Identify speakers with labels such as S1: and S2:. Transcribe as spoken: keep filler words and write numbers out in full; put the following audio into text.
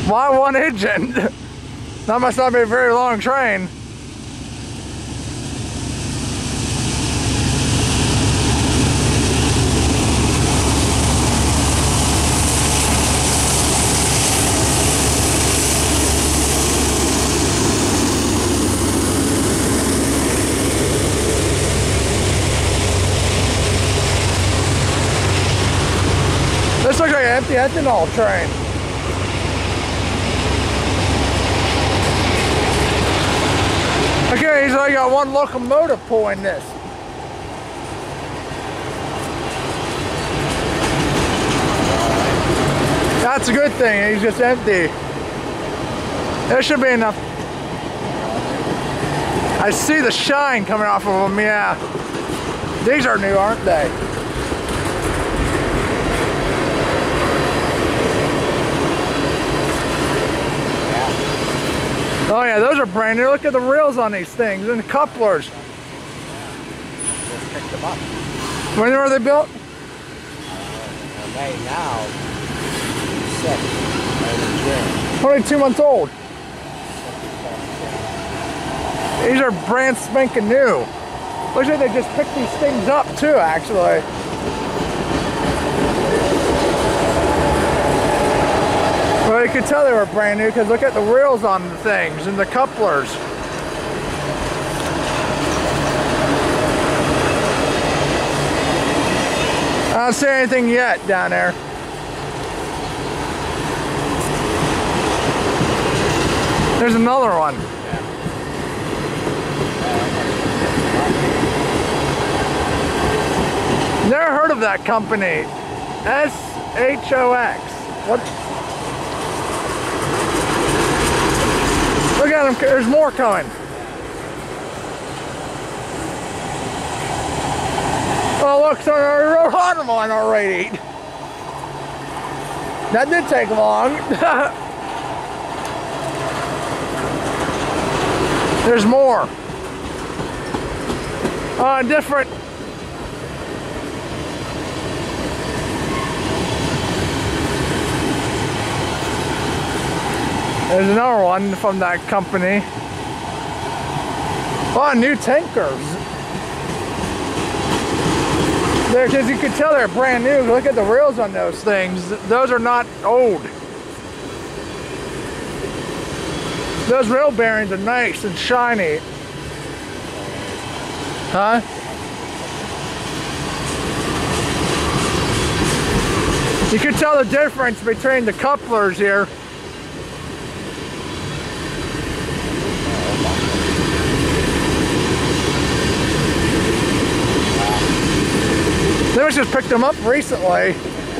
S1: Why one engine? That must not be a very long train. This looks like an empty ethanol train. Okay, he's only got one locomotive pulling this. That's a good thing, he's just empty. There should be enough. I see the shine coming off of them, yeah. These are new, aren't they? Oh yeah, those are brand new. Look at the reels on these things and the couplers.
S2: Just picked them up.
S1: When were they built?
S2: Uh, May now. Six.
S1: twenty-two months old. These are brand spanking new. Looks like they just picked these things up too, actually. Well, you could tell they were brand new because look at the reels on the things and the couplers. I don't see anything yet down there. There's another one. Never heard of that company. S H O X. What? Look at them, there's more coming. Oh look, so I rode on them on already. That did take long. There's more. Uh, different. There's another one from that company. Oh, new tankers. There, because you can tell they're brand new. Look at the reels on those things. Those are not old. Those rail bearings are nice and shiny. Huh? You can tell the difference between the couplers here. They must just picked them up recently.